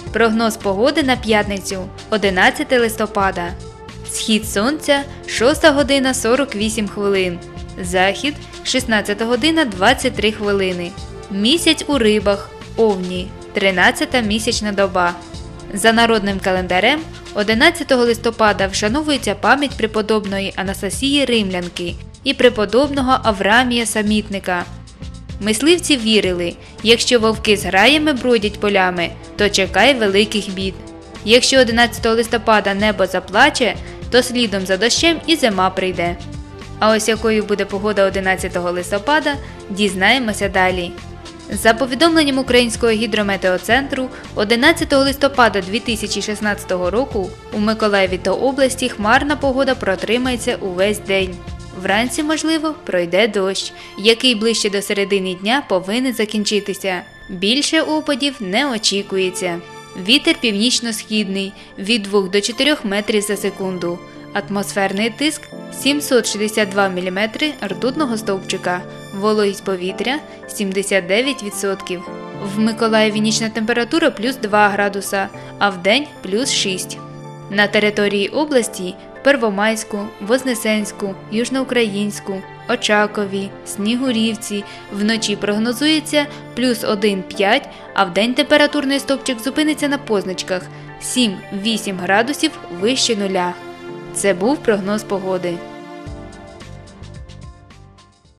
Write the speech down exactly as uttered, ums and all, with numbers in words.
Прогноз погоди на п'ятницю, одинадцяте листопада. Схід сонця – шоста година сорок вісім хвилин. Захід – шістнадцята година двадцять три хвилини. Місяць у рибах, Овні, тринадцята місячна доба. За народним календарем, одинадцятого листопада вшановується пам'ять преподобної Анастасії Римлянки і преподобного Авраамія Самітника. Мисливці вірили, якщо вовки з граями бродять полями, то чекай великих бід. Якщо одинадцятого листопада небо заплаче, то слідом за дощем і зима прийде. А ось якою буде погода одинадцятого листопада, дізнаємося далі. За повідомленням Українського гідрометеоцентру, одинадцятого листопада дві тисячі шістнадцятого року у Миколаєві та області хмарна погода протримається увесь день. Вранці, можливо, пройде дощ, який ближче до середини дня повинен закінчитися. Більше опадів не очікується. Вітер північно-східний від двох до чотирьох метрів за секунду. Атмосферний тиск сімсот шістдесят два міліметри ртутного стовпчика. Вологість повітря сімдесят дев'ять відсотків. В Миколаєві нічна температура плюс два градуса, а вдень плюс шість. На території області в Первомайську, Вознесенську, Южноукраїнську, Очакові, Снігурівці вночі прогнозується плюс один - п'ять, а вдень температурний стовпчик зупиниться на позначках сім - вісім градусів вище нуля. Це був прогноз погоди.